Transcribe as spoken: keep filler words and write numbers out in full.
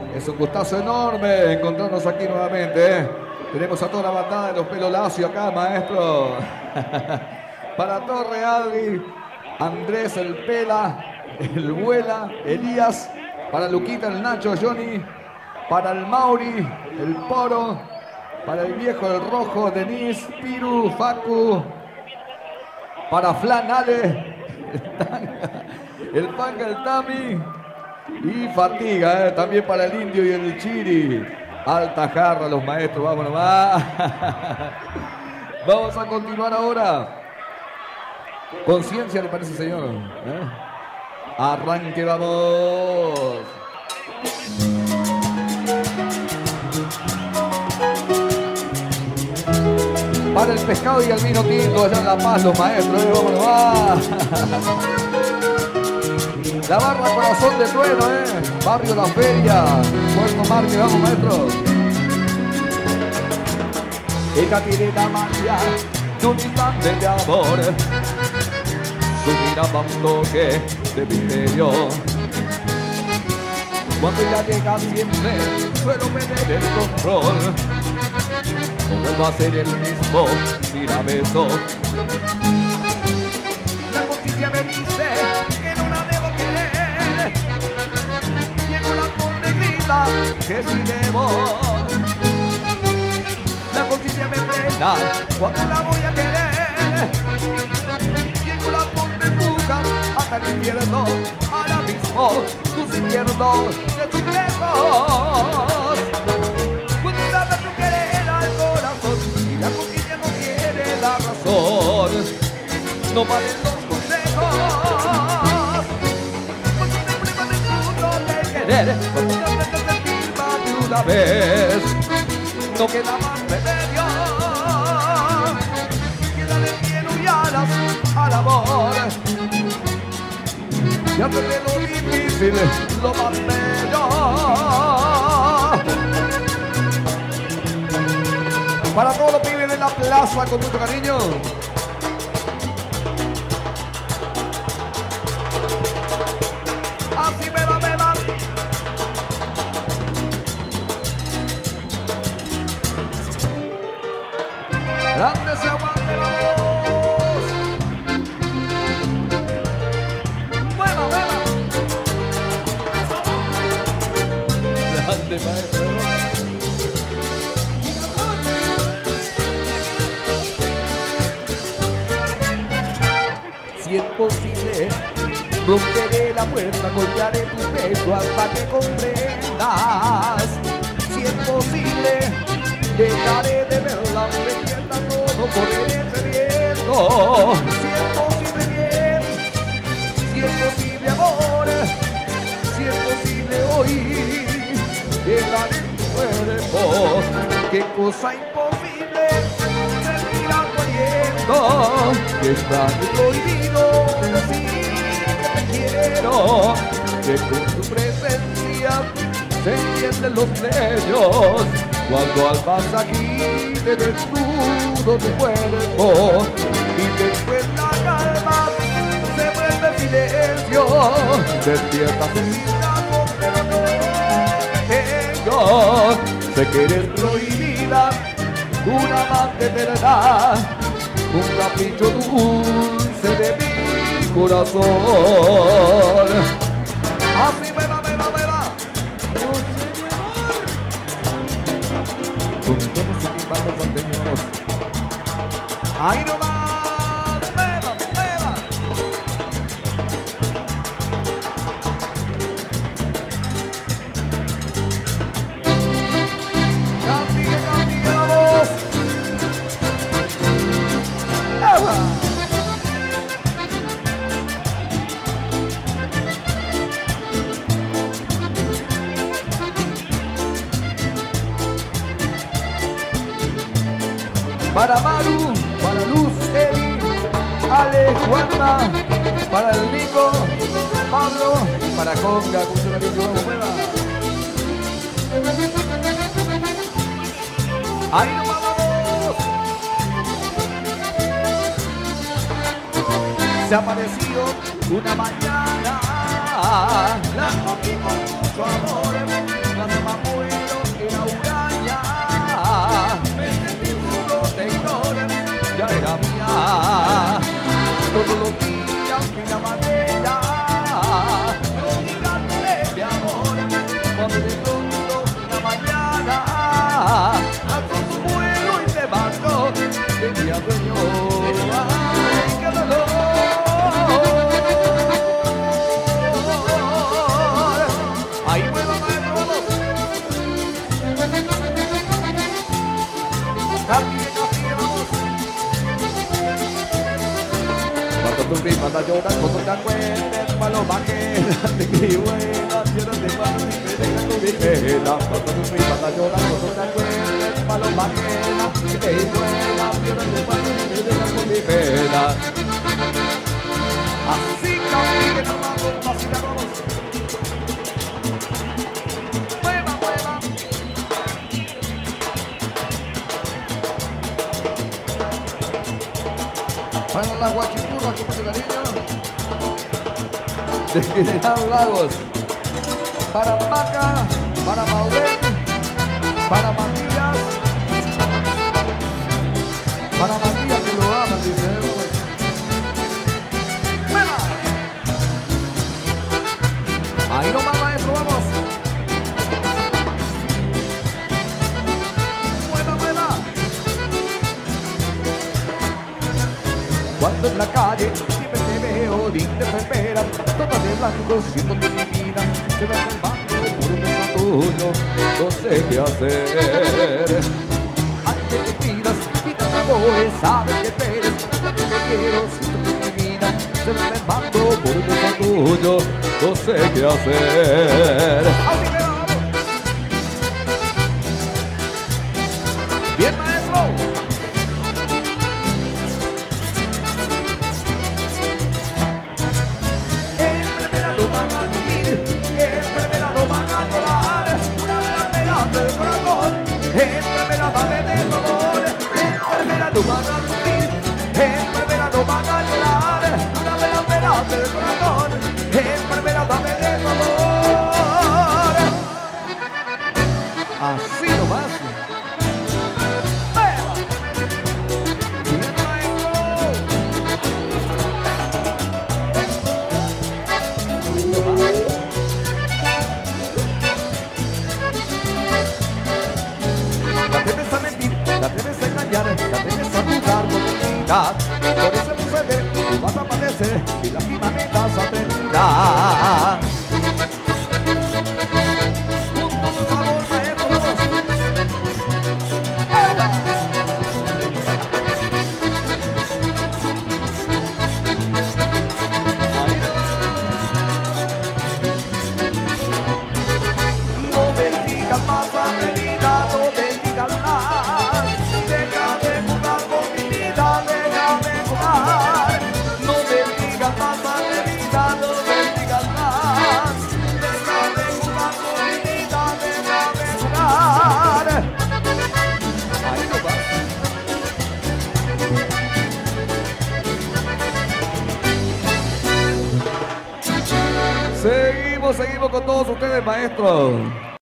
Es un gustazo enorme encontrarnos aquí nuevamente, ¿eh? Tenemos a toda la bandada de los pelos lacios acá, maestro. Para Torre Adri, Andrés el Pela, el Vuela, Elías. Para Luquita, el Nacho, Johnny. Para el Mauri, el Poro. Para el viejo, el Rojo, Denis, Piru, Facu. Para Flan, Ale. El Tanga, el Panga, el Tami. Y Fatiga, ¿eh? También para el Indio y el Chiri. Alta jarra, los maestros, vámonos más. Vamos a continuar ahora. Conciencia, ¿le parece, señor? ¿Eh? Arranque, vamos. Para el pescado y el vino tinto, allá en La Paz, los maestros, ¿eh? Vámonos más. La barra Corazón de Trueno, ¿eh? Barrio La Feria, Puerto Marque, vamos, maestros. Ella tiene la magia de un instante de amor. Su mirada un toque de misterio. Cuando ella llega siempre suelo perder el control. No vuelvo a ser el mismo si la beso. La conciencia me dice que no la debo querer. Y en una me grita que si debo. La conciencia me frena cuando la voy a querer. Y en una me empuja hasta el infierno. Ahora mismo tus infiernos de tus lejos. Cuando tratas de querer al corazón y la conciencia no quiere la razón, no valen los consejos. Cuando te pruebas de mucho de querer, cuando tratas de sentir más de una vez, no queda más remedio. Queda de miedo y alas al amor. Y hacer de lo difícil lo más bello. Para todos los pibes de la plaza con mucho cariño. Así me va, me va. Grande se aguante, vamos. Mueva, mueva. Grande, maestro. Si es posible, romperé la puerta, golpearé tu pecho hasta que comprendas. Si es posible, dejaré de verla, me pierda todo por irte viendo. Si es posible, bien, si es posible, amor, si es posible hoy, dejaré tu cuerpo. Qué cosa imposible, seguirá corriendo, que está prohibido decir que te quiero, que con tu presencia se encienden los sellos. Cuando al pasají te desnudo tu cuerpo y después la calma se vuelve silencio. Despiertas en mis brazos pero no tengo. Sé que eres prohibida, una amante de verdad, un capricho dulce de mi corazón. Así me va, me va, me va. Con todos sus timbales mantenemos. Ahí nomás, me va, me va. Castigue, castigue la voz. ¡Eva! Para Maru, para Luz, Eli, Ale, Juanma, para el Nico, Pablo, para Conga, con su cariño, vamos, mueva. Ahí nos vamos. Se ha aparecido una mañana, la cogí con mucho amor, sufrir, para llorar cuando te acuerdes, paloma quédate que buena, llénate para mi pena con mi pena, para sufrir, para llorar cuando te acuerdes, paloma quédate que buena, llénate para mi pena con mi pena. Así caminen hermano, así vamos. Mueva, mueva. Para las guachipurras, con mucho cariño. De General Lagos. Para Maca, para Maudén, para Matías. Para Matías que lo aman, dice. Ahí nomás, maestro, vamos. Mueva, mueva. Cuando en la calle siempre te veo, linda enfermera, toda de blanco, siendo tu divina, se va el banco por un beso tuyo, no sé qué hacer. Antes que pidas, pidas amores, sabes que eres, lo que te quiero, siento tu divina, se va el banco por un beso tuyo, no sé qué hacer. Así que vamos. Bien, maestro. Enfermera lo van a vivir, enfermera lo van a llorar, una enfermera del corazón, enfermera va a tener dolor, enfermera lo van a vivir, enfermera lo van a llorar, una enfermera del corazón. Enfermera, dame de favor. Así nomás. Bien, maestro. La tienes a mentir, la tienes a engañar, la tienes a dudar con dignidad. Por eso procede, tú vas a padecer y la misma me vas a terminar. Juntos, por favor, maestros. No me digas más atrevida, no me digas más. Deja de jugar con mi vida, deja de jugar. No me digas más atrevida, no me digas más. Deja de jugar con mi vida, deja de jugar. Ahí no va. Seguimos, seguimos con todos ustedes, maestros.